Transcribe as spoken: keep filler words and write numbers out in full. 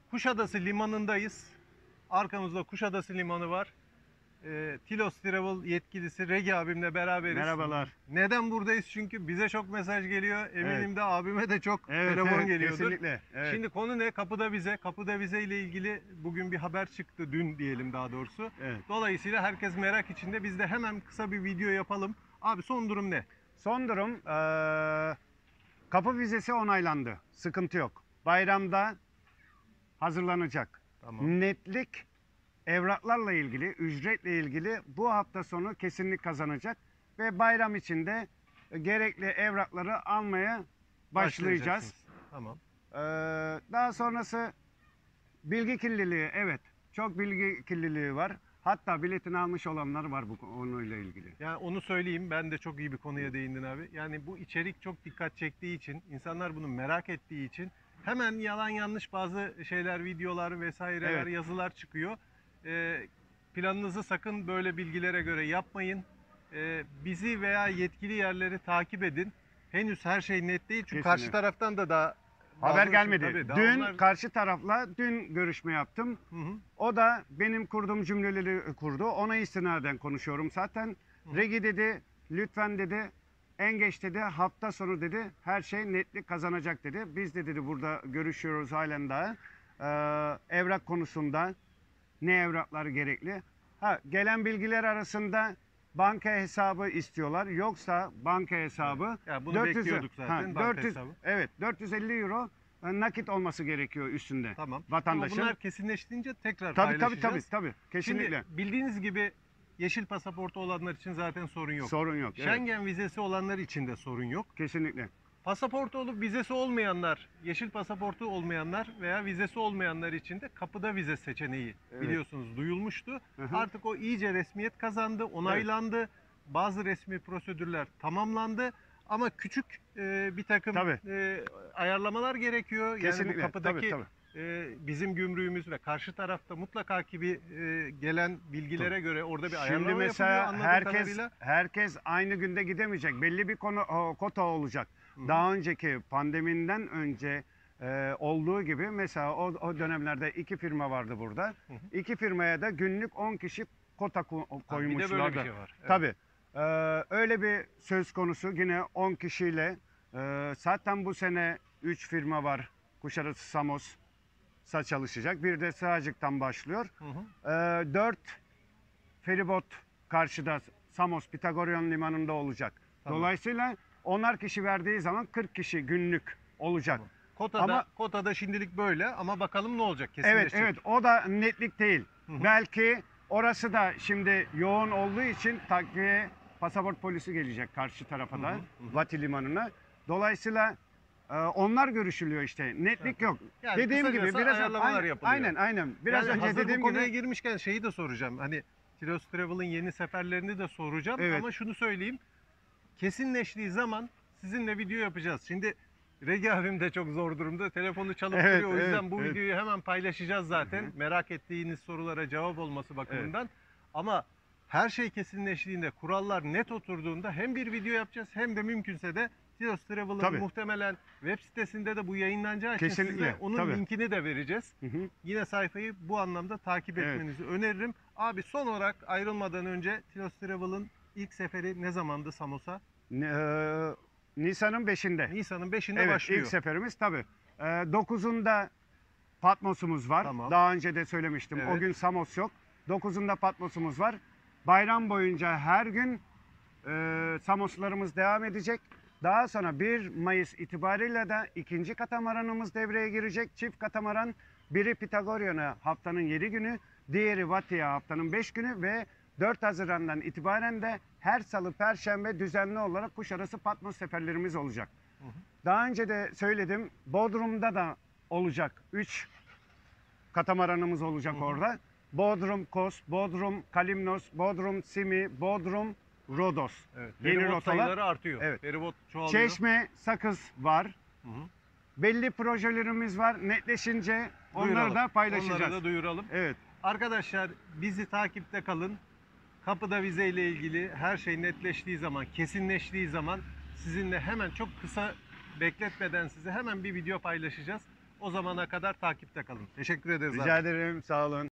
Kuşadası limanındayız. Arkamızda Kuşadası limanı var. E, Tilos Travel yetkilisi Regi abimle beraberiz. Merhabalar. Neden buradayız? Çünkü bize çok mesaj geliyor. Eminim Evet. de abime de çok Evet, telefon evet, geliyordur. kesinlikle. Evet. Şimdi konu ne? Kapıda vize. Kapıda vize ile ilgili bugün bir haber çıktı. Dün diyelim daha doğrusu. Evet. Dolayısıyla herkes merak içinde. Biz de hemen kısa bir video yapalım. Abi son durum ne? Son durum eee, kapı vizesi onaylandı. Sıkıntı yok. Bayramda hazırlanacak. Tamam. Netlik evraklarla ilgili, ücretle ilgili bu hafta sonu kesinlik kazanacak ve bayram içinde gerekli evrakları almaya başlayacağız. Başlayacaksınız. Tamam. Eee, daha sonrası bilgi kirliliği, evet. Çok bilgi kirliliği var. Hatta biletini almış olanlar var bu konuyla ilgili. Yani onu söyleyeyim. Ben de çok iyi bir konuya değindin abi. Yani bu içerik çok dikkat çektiği için, insanlar bunu merak ettiği için hemen yalan yanlış bazı şeyler, videolar vesaireler, Evet. yazılar çıkıyor. Ee, planınızı sakın böyle bilgilere göre yapmayın. Ee, bizi veya yetkili yerleri takip edin. Henüz her şey net değil. Çünkü Kesinlikle. karşı taraftan da daha Haber bazı- gelmedi. Tabii, daha Dün onlar- karşı tarafla dün görüşme yaptım. Hı hı. O da benim kurduğum cümleleri kurdu. Ona istinaden konuşuyorum zaten. Hı. Regi dedi, lütfen dedi, en geç dedi, hafta sonu dedi, her şey netlik kazanacak dedi. Biz de dedi burada görüşüyoruz halen daha. Ee, evrak konusunda ne evraklar gerekli? Ha, gelen bilgiler arasında banka hesabı istiyorlar. Yoksa banka hesabı Ya bunu bekliyorduk zaten, banka dört yüz, hesabı. evet, dört yüz elli euro e, nakit olması gerekiyor üstünde. Tamam. Vatandaşın. Ama bunlar kesinleştiğince tekrar Tabii tabii paylaşacağız. tabii tabii. Kesinlikle. Şimdi bildiğiniz gibi yeşil pasaportu olanlar için zaten sorun yok. Sorun yok. Evet, Schengen vizesi olanlar için de sorun yok. kesinlikle. Pasaportu olup vizesi olmayanlar, yeşil pasaportu olmayanlar veya vizesi olmayanlar için de kapıda vize seçeneği Evet. biliyorsunuz duyulmuştu. Hı hı. Artık o iyice resmiyet kazandı, onaylandı. Bazı resmi prosedürler tamamlandı. Ama küçük e, bir takım Tabii. e, ayarlamalar gerekiyor. Yani Kesinlikle. bu kapıdaki Tabii, tabii. e, bizim gümrüğümüz ve karşı tarafta mutlaka ki bir e, gelen bilgilere göre orada bir ayarlama Şimdi yapılıyor mesela anladığım herkes kadarıyla. herkes aynı günde gidemeyecek. Belli bir konu o, kota olacak. Hı. Daha önceki pandemiden önce e, olduğu gibi mesela o, o dönemlerde iki firma vardı burada. Hı hı. İki firmaya da günlük on kişi kota ko- Ha, bir de koymuşlardı. böyle bir şey var. Evet. Tabii. Ee, öyle bir söz konusu yine on kişiyle. Ee, zaten bu sene üç firma var. Kuşadası Samos'a çalışacak. Bir de Sığacık'tan başlıyor. Hı hı. Ee, dört feribot karşıda Samos Pitagorion limanında olacak. Tamam. Dolayısıyla onar kişi verdiği zaman kırk kişi günlük olacak. Tamam. Kotada, Ama- kotada şimdilik böyle ama bakalım ne olacak Evet kesinleşecek. evet o da netlik değil. Hı hı. Belki orası da şimdi yoğun olduğu için takviye pasaport polisi gelecek karşı tarafa da Hı hı, hı. Vati limanına. Dolayısıyla e, onlar görüşülüyor işte. Netlik Evet. yok. Yani Dediğim gibi kısacası biraz ayarlamalar aynen, yapılıyor. aynen aynen. Biraz Yani önce hazır dediğim bu konuya gibi girmişken şeyi de soracağım. Hani Tilos Travel'ın yeni seferlerini de soracağım Evet. ama şunu söyleyeyim. Kesinleştiği zaman sizinle video yapacağız. Şimdi Regi abim de çok zor durumda. Telefonu çalıp Evet, duruyor. O yüzden evet, bu evet. videoyu hemen paylaşacağız zaten. Hı hı. Merak ettiğiniz sorulara cevap olması bakımından. Ama her şey kesinleştiğinde, kurallar net oturduğunda hem bir video yapacağız hem de mümkünse de Tilos Travel'ın Tabii. muhtemelen web sitesinde de bu yayınlanacağı için Kesinlikle, size onun tabii. linkini de vereceğiz. Hı hı. Yine sayfayı bu anlamda takip Evet. etmenizi öneririm. Abi son olarak ayrılmadan önce Tilos Travel'ın ilk seferi ne zamandı Samos'a? Ne- e, Nisan'ın beşinde. Nisan'ın beşinde Evet başlıyor. ilk seferimiz tabii. E, dokuzunda Patmos'umuz var. Tamam. Daha önce de söylemiştim. Evet. O gün Samos yok. dokuzunda Patmos'umuz var. Bayram boyunca her gün e, Samoslarımız devam edecek. Daha sonra bir Mayıs itibariyle de ikinci katamaranımız devreye girecek. Çift katamaran, biri Pitagorion'a haftanın yedi günü, diğeri Vati'ye haftanın beş günü ve dört Haziran'dan itibaren de her salı, perşembe düzenli olarak kuşarası Patmos seferlerimiz olacak. Hı hı. Daha önce de söyledim, Bodrum'da da olacak. üç katamaranımız olacak Hı hı. orada. Bodrum Kos, Bodrum Kalimnos, Bodrum Simi, Bodrum Rodos. Evet. Yeni Feribot rotalar. sayıları artıyor. Evet. Feribot çoğalıyor. Çeşme, Sakız var. Hı hı. Belli projelerimiz var. Netleşince onları Duyuralım. da paylaşacağız. Onları da duyuralım. Evet. Arkadaşlar bizi takipte kalın. Kapıda vize ile ilgili her şey netleştiği zaman, kesinleştiği zaman sizinle hemen çok kısa bekletmeden size hemen bir video paylaşacağız. O zamana kadar takipte kalın. Teşekkür ederiz abi. Rica ederim. Sağ olun.